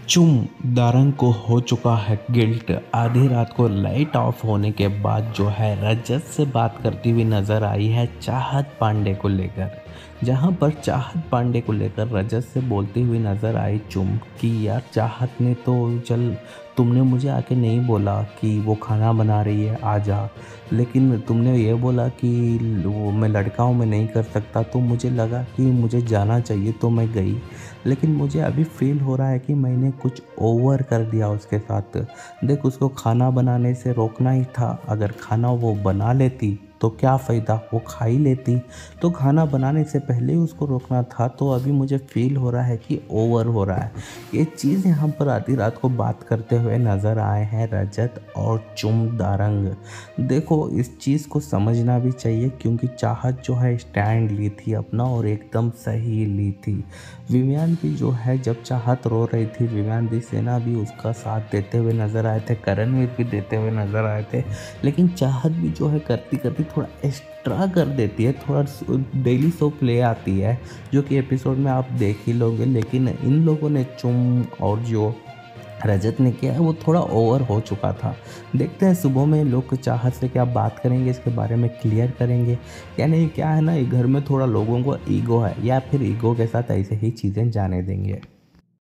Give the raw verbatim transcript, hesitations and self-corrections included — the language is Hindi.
चुम दारंग को हो चुका है गिल्ट। आधी रात को लाइट ऑफ होने के बाद जो है रजत से बात करती हुई नजर आई है चाहत पांडे को लेकर। जहां पर चाहत पांडे को लेकर रजत से बोलती हुई नजर आई चुम कि यार चाहत ने तो चल तुमने मुझे आके नहीं बोला कि वो खाना बना रही है आ जा, लेकिन तुमने ये बोला कि वो मैं लड़का हूँ मैं नहीं कर सकता, तो मुझे लगा कि मुझे जाना चाहिए तो मैं गई। लेकिन मुझे अभी फील हो रहा है कि मैंने कुछ ओवर कर दिया उसके साथ। देख, उसको खाना बनाने से रोकना ही था। अगर खाना वो बना लेती तो क्या फ़ायदा, वो खा ही लेती। तो खाना बनाने से पहले ही उसको रोकना था। तो अभी मुझे फील हो रहा है कि ओवर हो रहा है। ये चीज़ यहाँ पर आधी रात को बात करते हुए नज़र आए हैं रजत और चुम दारंग। देखो, इस चीज़ को समझना भी चाहिए क्योंकि चाहत जो है स्टैंड ली थी अपना और एकदम सही ली थी। विवियान भी जो है जब चाहत रो रही थी, विवियान दी सेना भी उसका साथ देते हुए नज़र आए थे, करणवीर भी देते हुए नज़र आए थे। लेकिन चाहत भी जो है करती करती थोड़ा एक्स्ट्रा कर देती है, थोड़ा डेली सो प्ले आती है जो कि एपिसोड में आप देख ही लोगे। लेकिन इन लोगों ने चुम और जो रजत ने किया है वो थोड़ा ओवर हो चुका था। देखते हैं सुबह में लोग चाहत से क्या बात करेंगे, इसके बारे में क्लियर करेंगे या नहीं। क्या है ना, घर में थोड़ा लोगों को ईगो है या फिर ईगो के साथ ऐसे ही चीज़ें जाने देंगे।